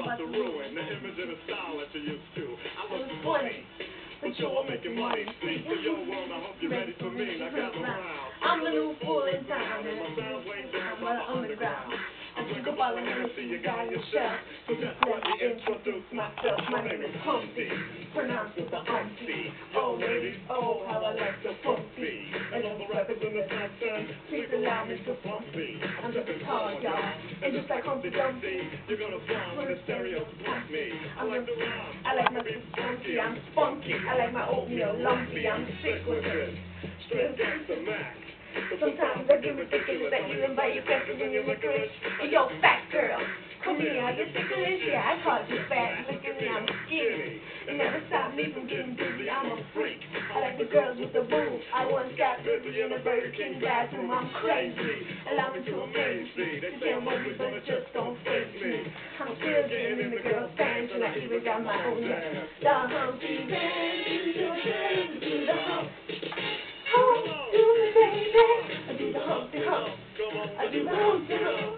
about to ruin the image and the style that you used to. I was funny, but you're making money. Speak to your world, I hope you're ready for me. Now gather round. I'm the new fool in town, and my sound way down by the underground. I think about it when I see you got yourself. So just let me introduce myself. My name is Humpty, pronounced with the humpty. Oh ladies, oh how I like the funky. And all the rappers in the top 10, please allow me to funky. I'm just a tall y'all, and just like Humpty Dumpty, you're gonna fall when the stereo pump me. I like the rhyme, I like my beef funky, I'm spunky. I like my oatmeal lumpy, I'm sick with it. Straight gangsta Mac. Sometimes I get ridiculous that you invite your friends in your licorice. Hey, yo, fat girl, come here, I get ticklish. Yeah, I called you fat, look at me, I'm skinny. It never stopped me from getting busy, I'm a freak. I like the girls with the boobs. I once got busy in a Burger King bathroom, I'm crazy. Allow me to amaze me. They say I'm ugly, but it just don't faze me. I'm still getting in the girls' pants, and I even got my own dance. The Humpty Dance, do the dance, do the hump. Hump, do the baby. I do the Humpty Hump. I do the Humpty Hump.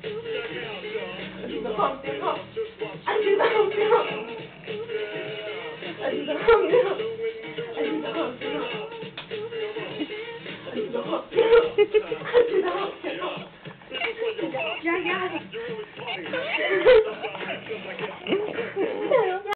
I do the Humpty Hump. I do the Humpty Hump. I do the Humpty Hump. I do the Humpty Hump. I do the Humpty Hump. I do the Humpty Hump. Yeah, yeah.